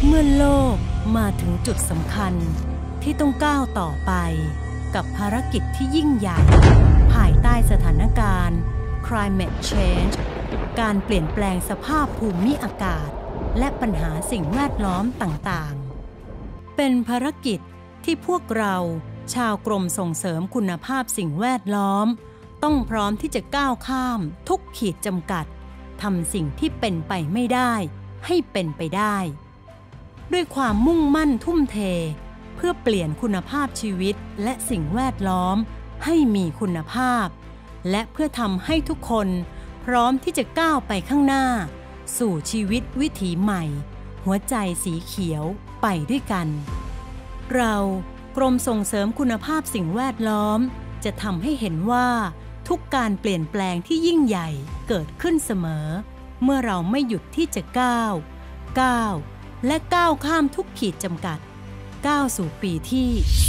เมื่อโลกมาถึงจุดสำคัญที่ต้องก้าวต่อไปกับภารกิจที่ยิ่งใหญ่ภายใต้สถานการณ์ Climate Change การเปลี่ยนแปลงสภาพภูมิอากาศและปัญหาสิ่งแวดล้อมต่างๆเป็นภารกิจที่พวกเราชาวกรมส่งเสริมคุณภาพสิ่งแวดล้อมต้องพร้อมที่จะก้าวข้ามทุกขีดจำกัดทำสิ่งที่เป็นไปไม่ได้ให้เป็นไปได้ด้วยความมุ่งมั่นทุ่มเทเพื่อเปลี่ยนคุณภาพชีวิตและสิ่งแวดล้อมให้มีคุณภาพและเพื่อทำให้ทุกคนพร้อมที่จะก้าวไปข้างหน้าสู่ชีวิตวิถีใหม่หัวใจสีเขียวไปด้วยกันเรากรมส่งเสริมคุณภาพสิ่งแวดล้อมจะทำให้เห็นว่าทุกการเปลี่ยนแปลงที่ยิ่งใหญ่เกิดขึ้นเสมอเมื่อเราไม่หยุดที่จะก้าวและก้าวข้ามทุกขีดจำกัดก้าวสู่ปีที่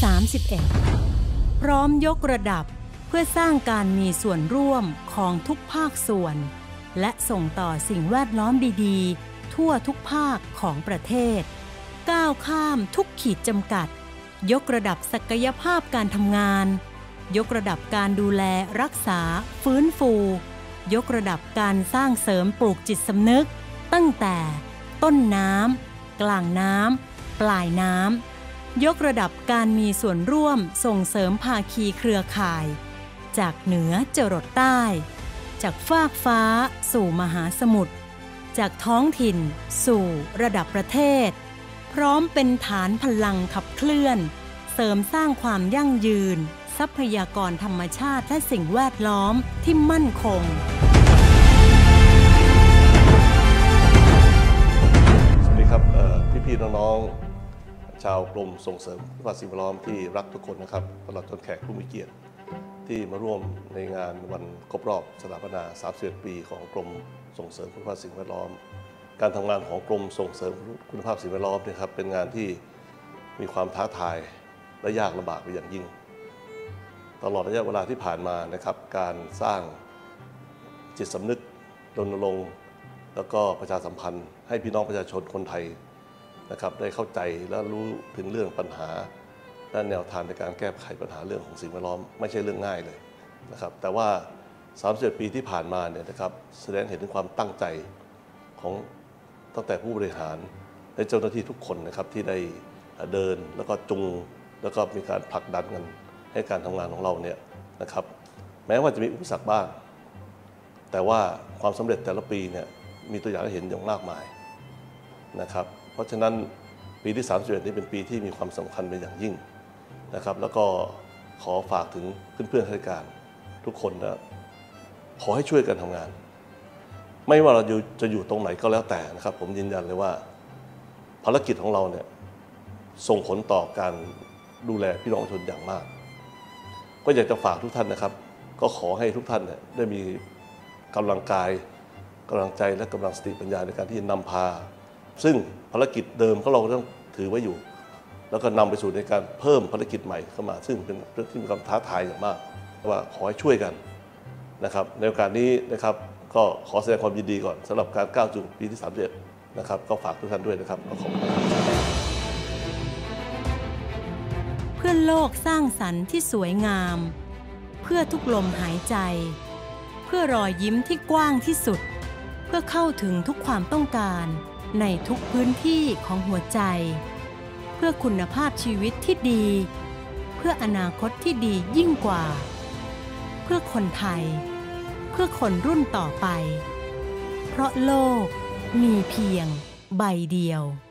31 พร้อมยกระดับเพื่อสร้างการมีส่วนร่วมของทุกภาคส่วนและส่งต่อสิ่งแวดล้อมดีๆทั่วทุกภาคของประเทศก้าวข้ามทุกขีดจำกัดยกระดับศักยภาพการทำงานยกระดับการดูแลรักษาฟื้นฟูยกระดับการสร้างเสริมปลูกจิตสำนึกตั้งแต่ต้นน้ำกลางน้ำปลายน้ำยกระดับการมีส่วนร่วมส่งเสริมภาคีเครือข่ายจากเหนือจรดใต้จากฟากฟ้าสู่มหาสมุทรจากท้องถิ่นสู่ระดับประเทศพร้อมเป็นฐานพลังขับเคลื่อนเสริมสร้างความยั่งยืนทรัพยากรธรรมชาติและสิ่งแวดล้อมที่มั่นคงสวัสดีครับพี่ๆน้องๆชาวกรมส่งเสริมคุณภาพสิ่งแวดล้อมที่รักทุกคนนะครับตลอดจนแขกผู้มีเกียรติที่มาร่วมในงานวันครบรอบสถาปนา31 ปีของกรมส่งเสริมคุณภาพสิ่งแวดล้อมการทำงานของกรมส่งเสริมคุณภาพสิ่งแวดล้อมนะครับเป็นงานที่มีความท้าทายและยากลำบากเป็นอย่างยิ่งตลอดระยะเวลาที่ผ่านมานะครับการสร้างจิตสำนึกรณรงค์แล้วก็ประชาสัมพันธ์ให้พี่น้องประชาชนคนไทยนะครับได้เข้าใจและรู้ถึงเรื่องปัญหาและแนวทางในการแก้ไขปัญหาเรื่องของสิ่งแวดล้อมไม่ใช่เรื่องง่ายเลยนะครับแต่ว่า31 ปีที่ผ่านมาเนี่ยนะครับแสดงเห็นถึงความตั้งใจของตั้งแต่ผู้บริหารและเจ้าหน้าที่ทุกคนนะครับที่ได้เดินแล้วก็จุงแล้วก็มีการผลักดันกันให้การทำงานของเราเนี่ยนะครับแม้ว่าจะมีอุปสรรคบ้างแต่ว่าความสำเร็จแต่ละปีเนี่ยมีตัวอย่างให้เห็นอย่างมากมายนะครับเพราะฉะนั้นปีที่31นี้เป็นปีที่มีความสำคัญเป็นอย่างยิ่งนะครับแล้วก็ขอฝากถึงเพื่อนๆข้าราชการทุกคนนะขอให้ช่วยกันทำงานไม่ว่าเราจะอยู่ตรงไหนก็แล้วแต่นะครับผมยืนยันเลยว่าภารกิจของเราเนี่ยส่งผลต่อการดูแลพี่น้องประชาชนอย่างมากก็อยากจะฝากทุกท่านนะครับก็ขอให้ทุกท่านเนี่ยได้มีกำลังกายกำลังใจและกำลังสติปัญญาในการที่จะนำพาซึ่งภารกิจเดิมของเราต้องถือไว้อยู่แล้วก็นำไปสู่ในการเพิ่มภารกิจใหม่เข้ามาซึ่งเป็นเรื่องที่มีความท้าทายอย่างมากว่าขอให้ช่วยกันนะครับในโอกาสนี้นะครับก็ขอแสดงความยินดีก่อนสำหรับการก้าวสู่ปีที่31นะครับก็ฝากทุกท่านด้วยนะครับขอบคุณเพื่อโลกสร้างสรรค์ที่สวยงามเพื่อทุกลมหายใจเพื่อรอยยิ้มที่กว้างที่สุดเพื่อเข้าถึงทุกความต้องการในทุกพื้นที่ของหัวใจเพื่อคุณภาพชีวิตที่ดีเพื่ออนาคตที่ดียิ่งกว่าเพื่อคนไทยเพื่อคนรุ่นต่อไปเพราะโลกมีเพียงใบเดียว